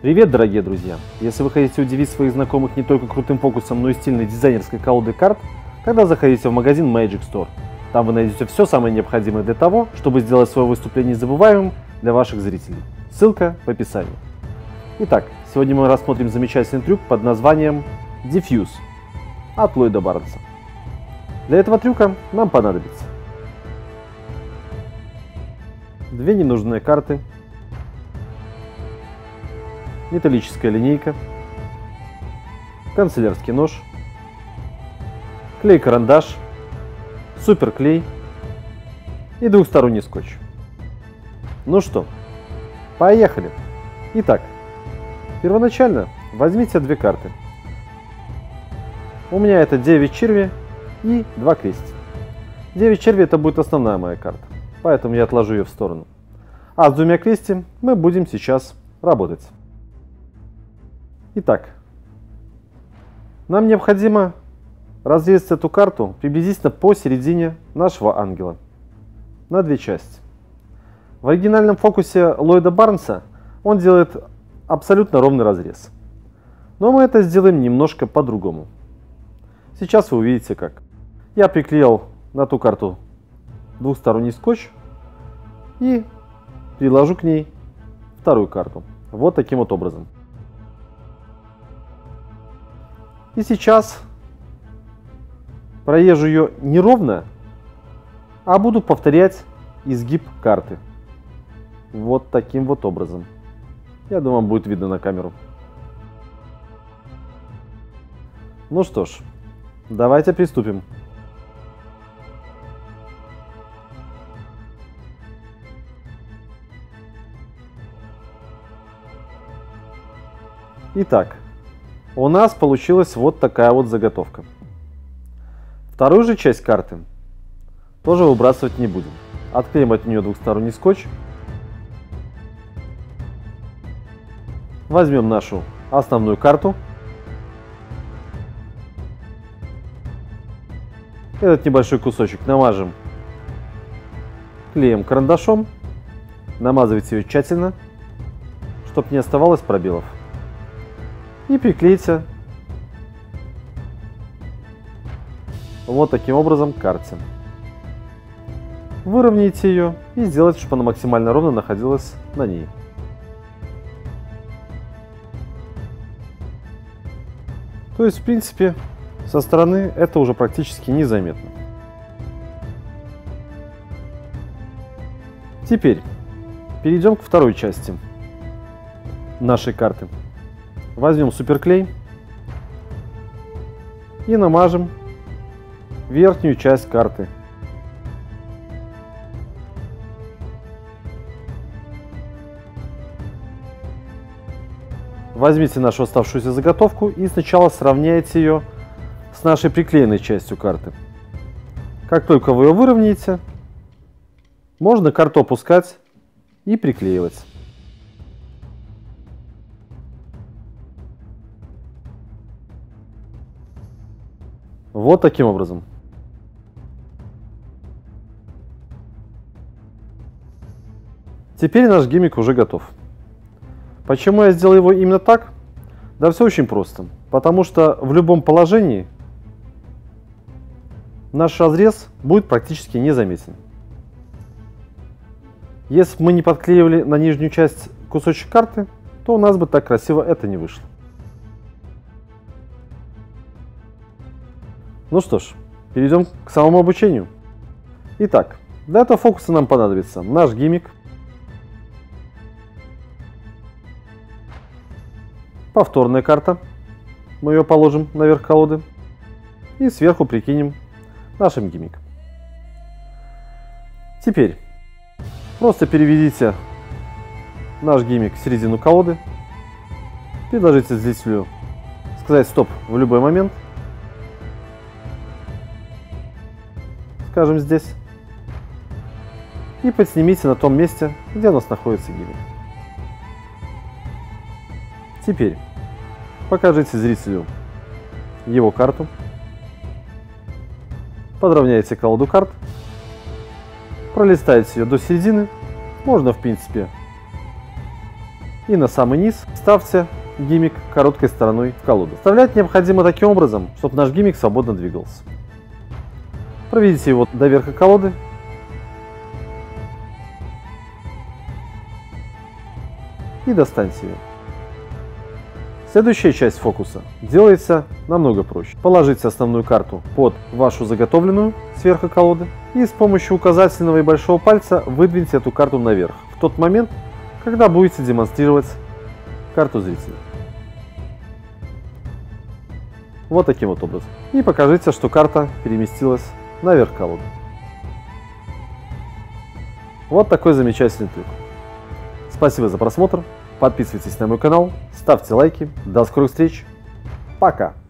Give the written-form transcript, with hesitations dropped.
Привет, дорогие друзья! Если вы хотите удивить своих знакомых не только крутым фокусом, но и стильной дизайнерской колодой карт, тогда заходите в магазин Magic Store. Там вы найдете все самое необходимое для того, чтобы сделать свое выступление незабываемым для ваших зрителей. Ссылка в описании. Итак, сегодня мы рассмотрим замечательный трюк под названием Diffuse от Ллойда Барнса. Для этого трюка нам понадобится две ненужные карты, металлическая линейка, канцелярский нож, клей-карандаш, суперклей и двухсторонний скотч. Ну что, поехали! Итак, первоначально возьмите две карты. У меня это 9 черви и 2 крестика. 9 черви это будет основная моя карта, поэтому я отложу ее в сторону. А с двумя крестиками мы будем сейчас работать. Итак, нам необходимо разрезать эту карту приблизительно посередине нашего ангела на две части. В оригинальном фокусе Ллойда Барнса он делает абсолютно ровный разрез. Но мы это сделаем немножко по-другому. Сейчас вы увидите как. Я приклеил на ту карту двухсторонний скотч и приложу к ней вторую карту. Вот таким вот образом. И сейчас проезжу ее не ровно, а буду повторять изгиб карты. Вот таким вот образом. Я думаю, будет видно на камеру. Ну что ж, давайте приступим. Итак, у нас получилась вот такая вот заготовка. Вторую же часть карты тоже выбрасывать не будем. Отклеим от нее двухсторонний скотч. Возьмем нашу основную карту. Этот небольшой кусочек намажем клеем карандашом. Намазывайте ее тщательно, чтобы не оставалось пробелов. И приклейте вот таким образом к карте. Выровняйте ее и сделайте, чтобы она максимально ровно находилась на ней. То есть, в принципе, со стороны это уже практически незаметно. Теперь перейдем к второй части нашей карты. Возьмем суперклей и намажем верхнюю часть карты. Возьмите нашу оставшуюся заготовку и сначала сравняйте ее с нашей приклеенной частью карты. Как только вы ее выровняете, можно карту опускать и приклеивать. Вот таким образом. Теперь наш гиммик уже готов. Почему я сделал его именно так? Да все очень просто. Потому что в любом положении наш разрез будет практически незаметен. Если бы мы не подклеивали на нижнюю часть кусочек карты, то у нас бы так красиво это не вышло. Ну что ж, перейдем к самому обучению. Итак, для этого фокуса нам понадобится наш гиммик, повторная карта, мы ее положим наверх колоды и сверху прикинем нашим гиммиком. Теперь просто переведите наш гиммик в середину колоды, предложите зрителю сказать стоп в любой момент. Скажем здесь, и подснимите на том месте, где у нас находится гиммик. Теперь покажите зрителю его карту, подровняйте колоду карт, пролистайте ее до середины, можно в принципе И на самый низ ставьте гиммик короткой стороной в колоду. Вставлять необходимо таким образом, чтобы наш гиммик свободно двигался. Проведите его до верха колоды. И достаньте ее. Следующая часть фокуса делается намного проще. Положите основную карту под вашу заготовленную сверху колоды и с помощью указательного и большого пальца выдвиньте эту карту наверх в тот момент, когда будете демонстрировать карту зрителю. Вот таким вот образом. И покажите, что карта переместилась наверх колоды. Вот такой замечательный трюк. Спасибо за просмотр. Подписывайтесь на мой канал, ставьте лайки. До скорых встреч. Пока.